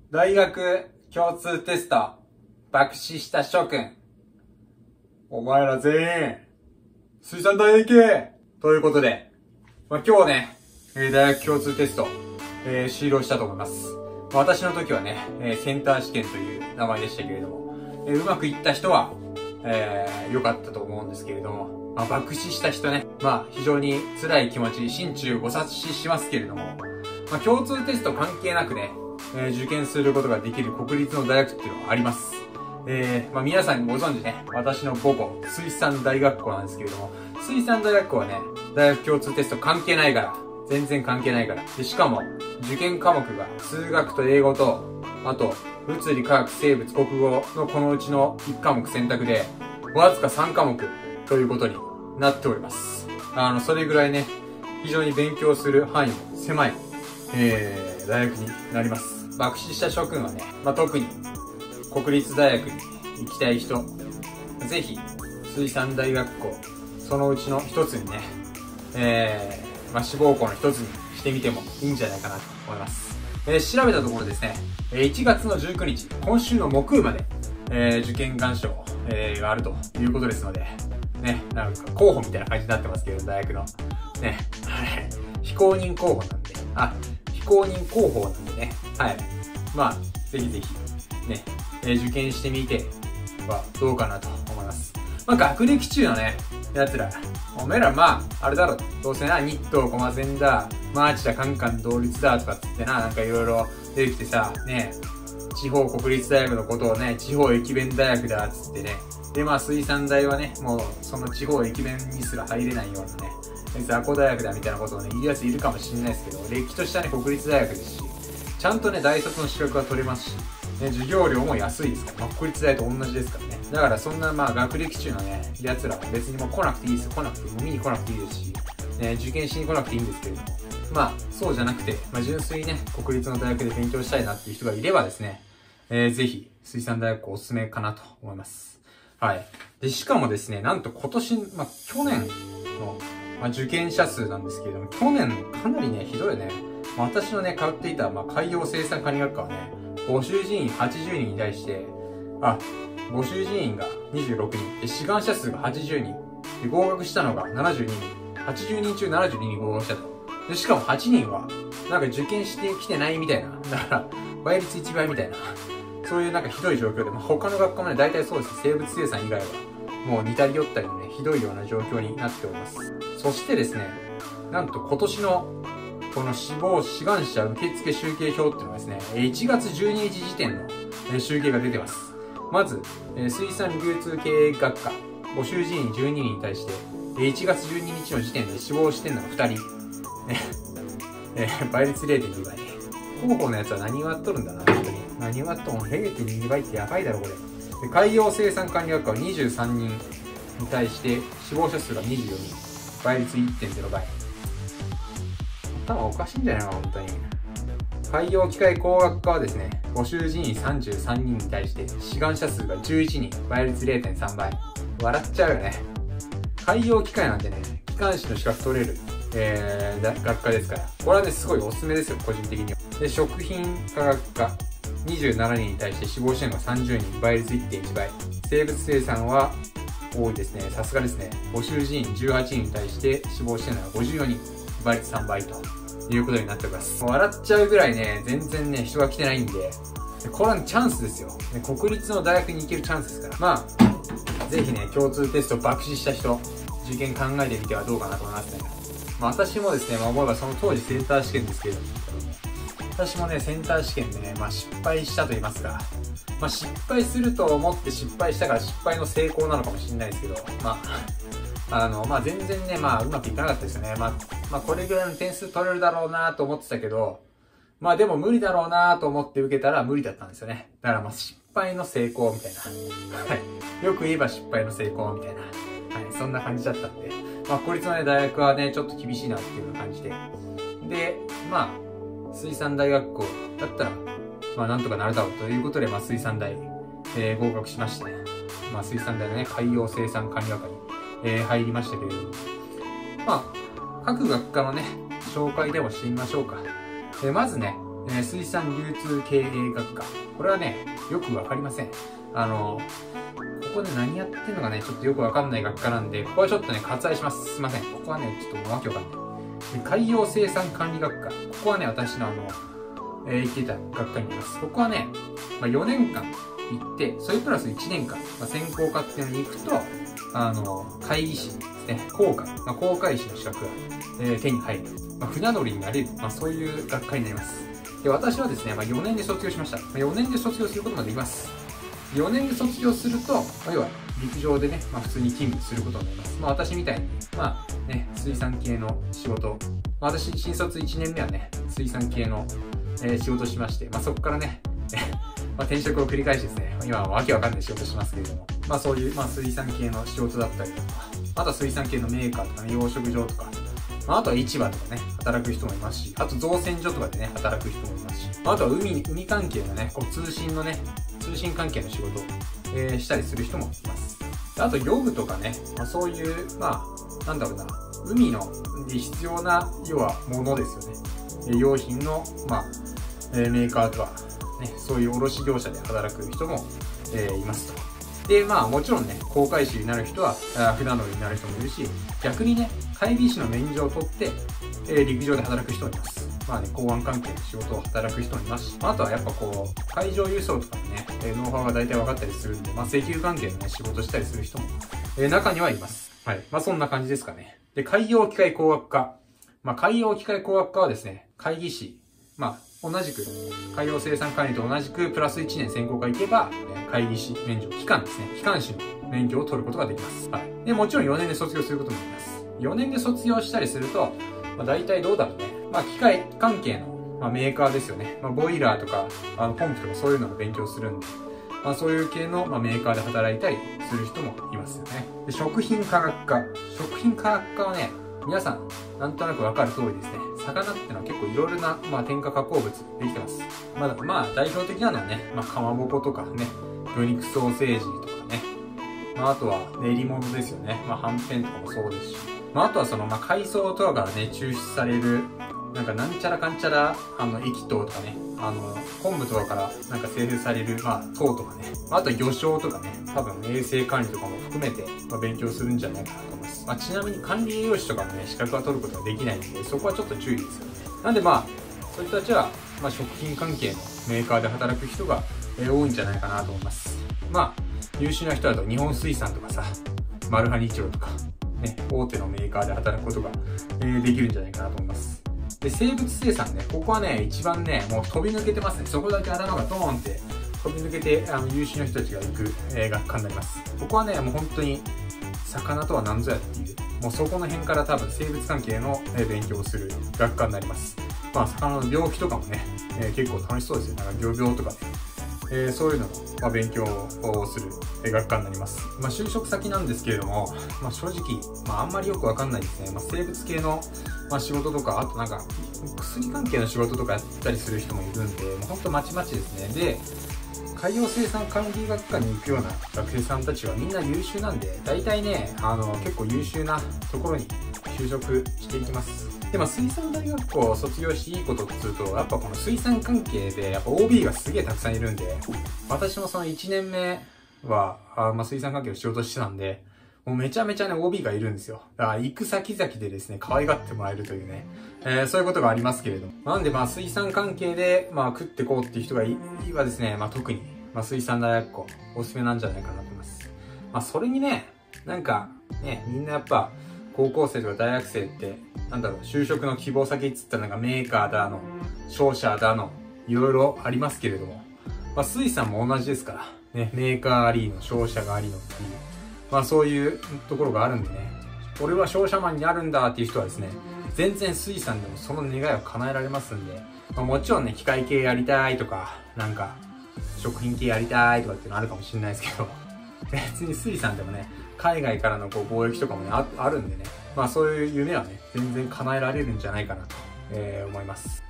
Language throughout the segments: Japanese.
大学共通テスト、爆死した諸君。お前ら全員、水産大へ行けということで、今日ね、大学共通テスト、終了したと思います。私の時はね、センター試験という名前でしたけれども、うまくいった人は、良かったと思うんですけれども、爆死した人ね、非常に辛い気持ち、心中ご察ししますけれども、共通テスト関係なくね、受験することができる国立の大学っていうのがあります。皆さんご存知ね、私の母校、水産大学校なんですけれども、水産大学校はね、大学共通テスト関係ないから、全然関係ないから。で、しかも、受験科目が数学と英語と、あと、物理、科学、生物、国語のこのうちの1科目選択で、わずか3科目ということになっております。それぐらいね、非常に勉強する範囲も狭い、大学になります。爆死した諸君はね、特に国立大学に行きたい人、ぜひ、水産大学校、そのうちの一つにね、志望校の一つにしてみてもいいんじゃないかなと思います。調べたところですね、1月の19日、今週の木曜まで、受験願書、があるということですので、ね、なんか候補みたいな感じになってますけど、大学の。ね、はい。非公認候補なんで、非公認候補なんでね、はい。ぜひぜひ、ね、受験してみてはどうかなと思います。学歴中のね、奴ら、おめえらあれだろ、どうせな、日東駒専だ、マーチだ、カンカン同率だとかっつってな、なんかいろいろ出てきてさ、ね、地方国立大学のことをね、地方駅弁大学だっつってね、で水産大はね、もうその地方駅弁にすら入れないようなね、雑魚大学だみたいなことをね、言うやついるかもしれないですけど、れっきとしたね、国立大学ですし、ちゃんとね、大卒の資格が取れますし、ね、授業料も安いですから、国立大と同じですからね。だからそんな学歴中のね、奴らは別にもう来なくていいですよ。来なくて、もう見に来なくていいですし、ね、受験しに来なくていいんですけれども、そうじゃなくて、純粋にね、国立の大学で勉強したいなっていう人がいればですね、ぜひ、水産大学おすすめかなと思います。はい。で、しかもですね、なんと今年、去年の、受験者数なんですけれども、去年かなりね、ひどいね。私のね、通っていた、海洋生産管理学科はね、募集人員80人に対して、募集人員が26人、で、志願者数が80人、で、合格したのが72人、80人中72人合格したと。で、しかも8人は、なんか受験してきてないみたいな。だから、倍率1倍みたいな。そういうなんかひどい状況で、他の学科もね、大体そうです。生物生産以外は、もう似たり寄ったりのね、ひどいような状況になっております。そしてですね、なんと今年の、この志願者受付集計表っていうのがですね、1月12日時点の集計が出てます。まず、水産流通経営学科、募集人員12人に対して、1月12日の時点で志望してんのが2人。倍率 0.2 倍。広報のやつは何をやっとるんだな、本当に。何をやっとん ?0.2 倍ってやばいだろ、これ。で、海洋生産管理学科は23人に対して、志望者数が24人。倍率 1.0 倍。頭おかしいんじゃないのか、本当に。海洋機械工学科はですね、募集人員33人に対して、志願者数が11人。倍率 0.3 倍。笑っちゃうよね。海洋機械なんてね、機関士の資格取れる。学科ですから。これはね、すごいおすすめですよ、個人的には。で、食品科学科、27人に対して死亡してるのが30人、倍率 1.1 倍。生物生産は多いですね。さすがですね。募集人員18人に対して死亡してるのが54人、倍率3倍ということになっております。もう笑っちゃうぐらいね、全然ね、人が来てないんで、これはチャンスですよ。国立の大学に行けるチャンスですから。ぜひね、共通テスト爆死した人、受験考えてみてはどうかなと思いますね。私もですね、思えばその当時センター試験ですけれども、私もね、センター試験でね、失敗したと言いますか、失敗すると思って失敗したから失敗の成功なのかもしれないですけど、全然ね、うまくいかなかったですよね。これぐらいの点数取れるだろうなと思ってたけど、でも無理だろうなと思って受けたら無理だったんですよね。だから失敗の成功みたいな。はい。よく言えば失敗の成功みたいな。はい。そんな感じだったんで。国立のね、大学はね、ちょっと厳しいなっていうような感じで。で、水産大学校だったら、なんとかなるだろうということで、水産大、合格しまして、水産大のね、海洋生産管理学科に、入りましたけれども。各学科のね、紹介でもしてみましょうか。まずね、 水産流通経営学科。これはね、よくわかりません。ここで何やってんのかね、ちょっとよくわかんない学科なんで、ここはちょっとね、割愛します。すいません。ここはね、ちょっとわけわかんない。で、海洋生産管理学科。ここはね、私の行ってた学科になります。ここはね、4年間行って、それプラス1年間、専攻科っていうのに行くと、会議士ですね、航海、航海士の資格が、手に入る。船乗りになれる。そういう学科になります。で、私はですね、4年で卒業しました。4年で卒業することができます。4年で卒業すると、要は陸上でね、普通に勤務することになります。私みたいに、水産系の仕事。私、新卒1年目はね、水産系の、仕事しまして、そこからね、転職を繰り返してですね、今はわけわかんない仕事しますけれども、そういう、水産系の仕事だったりとか、あとは水産系のメーカーとかね、養殖場とか、あとは市場とかね、働く人もいますし、あと造船所とかでね、働く人もいますし、あとは海関係のね、通信関係の仕事を、したりする人もいます。あと、漁具とかね、そういう、なんだろうな、海のに必要な、要は、ものですよね。用品の、メーカーとか、ね、そういう卸業者で働く人も、いますと。で、もちろんね、航海士になる人は、船乗りになる人もいるし、逆にね、海技士の免状を取って、陸上で働く人もいます。港湾関係の仕事を働く人もいますし、あとはやっぱ海上輸送とかのね、ノウハウが大体分かったりするんで、石油関係のね、仕事したりする人も、中にはいます。はい。そんな感じですかね。で、海洋機械工学科。海洋機械工学科はですね、会議士。同じく、海洋生産管理と同じく、プラス1年専攻科行けば、会議士免除、機関ですね。機関士の免許を取ることができます。はい。で、もちろん4年で卒業することもできます。4年で卒業したりすると、大体どうだろうね。機械関係の、メーカーですよね。ボイラーとか、ポンプとかそういうのを勉強するんで、そういう系の、メーカーで働いたりする人もいますよね。で、食品科学科。食品科学科はね、皆さん、なんとなくわかる通りですね。魚ってのは結構いろいろな、添加加工物できてます。代表的なのはね、かまぼことかね、魚肉ソーセージとかね。あとは練り物ですよね。はんぺんとかもそうですし。あとは海藻とかからね、抽出される、なんちゃらかんちゃら、液糖とかね、昆布とかから生成される、糖とかね。あとは魚醤とかね、多分衛生管理とかも含めて、勉強するんじゃないかなと思います。ちなみに管理栄養士とかのね、資格は取ることができないので、そこはちょっと注意ですよね。なんでそういう人たちは、食品関係のメーカーで働く人が、多いんじゃないかなと思います。優秀な人だと日本水産とかさ、マルハニチロとか、ね、大手のメーカーで働くことが、できるんじゃないかなと思います。で、生物生産ね、ここはね、一番ね、もう飛び抜けてますね。そこだけ頭がドーンって飛び抜けて、優秀な人たちが行く、学科になります。ここはね、もう本当に、魚とは何ぞやっていう、もうそこの辺から多分生物関係の勉強をする学科になります。魚の病気とかもね、結構楽しそうですよ。漁病とかね。そういうのの、勉強をする学科になります。就職先なんですけれども、正直、あんまりよくわかんないですね。生物系の、仕事とか、あと薬関係の仕事とかやったりする人もいるんで、もうほんとまちまちですね。で、海洋生産管理学科に行くような学生さんたちはみんな優秀なんで、大体ね、結構優秀なところに就職していきます。で、水産大学校を卒業していいことって言うと、やっぱこの水産関係で、やっぱ OB がすげえたくさんいるんで、私もその1年目は、水産関係の仕事してたんで、もうめちゃめちゃね、OB がいるんですよ。だから行く先々でですね、可愛がってもらえるというね、そういうことがありますけれども。なんで水産関係で、食ってこうっていう人がはですね、特に、水産大学校、おすすめなんじゃないかなと思います。それにね、みんなやっぱ、高校生とか大学生って、就職の希望先っつったらメーカーだの、商社だの、いろいろありますけれども、水産も同じですから、ね、メーカーありの、商社がありのっていう、そういうところがあるんでね、俺は商社マンになるんだっていう人はですね、全然水産でもその願いを叶えられますんで、もちろんね、機械系やりたいとか、食品系やりたいとかっていうのあるかもしれないですけど、別に水産でもね、海外からの貿易とかもね、あるんでね、そういう夢はね、全然叶えられるんじゃないかなと、思います。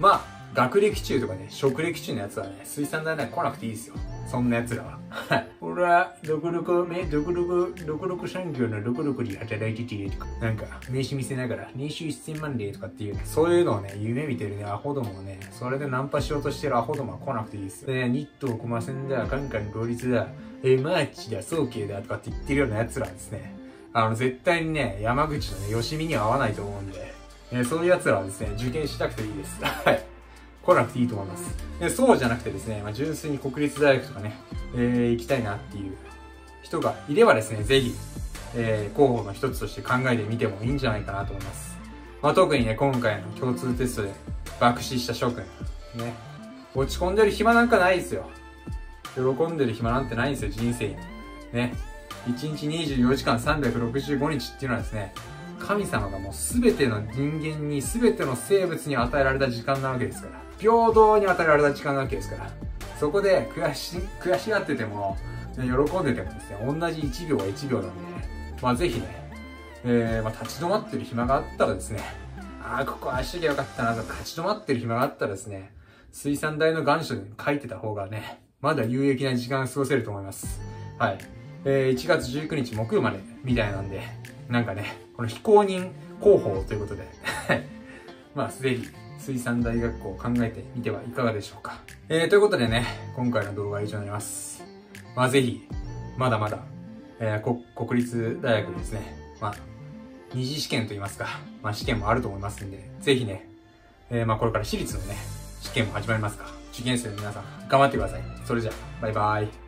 学歴中とかね、職歴中のやつはね、水産大ね、来なくていいですよ。そんなやつらは。はい。俺は、独力産業の独力で働いてて、とか、なんか、名刺見せながら、年収1000万で、とかっていうね、そういうのをね、夢見てるね、アホどもをね、それでナンパしようとしてるアホどもは来なくていいですよ。で、日東駒線だ、カンカン両立だ、マーチだ、早慶だ、とかって言ってるようなやつらですね。絶対にね、山口のね、吉見には合わないと思うんで、そういう奴らはですね、受験しなくていいです。はい。来なくていいと思います。で、そうじゃなくてですね、純粋に国立大学とかね、行きたいなっていう人がいればですね、ぜひ、候補の一つとして考えてみてもいいんじゃないかなと思います。特にね、今回の共通テストで爆死した諸君、ね、落ち込んでる暇なんかないですよ。喜んでる暇なんてないんですよ、人生に。ね。1日24時間365日っていうのはですね、神様がもう全ての人間に、全ての生物に与えられた時間なわけですから。平等に与えられた時間なわけですから。そこで悔しがってても、ね、喜んでてもですね、同じ1秒は1秒なんで、ぜひね、立ち止まってる暇があったらですね、ここああしときゃよかったなとか、立ち止まってる暇があったらですね、水産大の願書で書いてた方がね、まだ有益な時間を過ごせると思います。はい。1月19日木曜までみたいなんで、なんかね、この非公認広報ということで、ぜひ、水産大学校を考えてみてはいかがでしょうか。ということでね、今回の動画は以上になります。ぜひ、まだまだ、国立大学ですね、二次試験といいますか、試験もあると思いますんで、ぜひね、これから私立のね、試験も始まりますから、受験生の皆さん、頑張ってください。それじゃあ、バイバイ。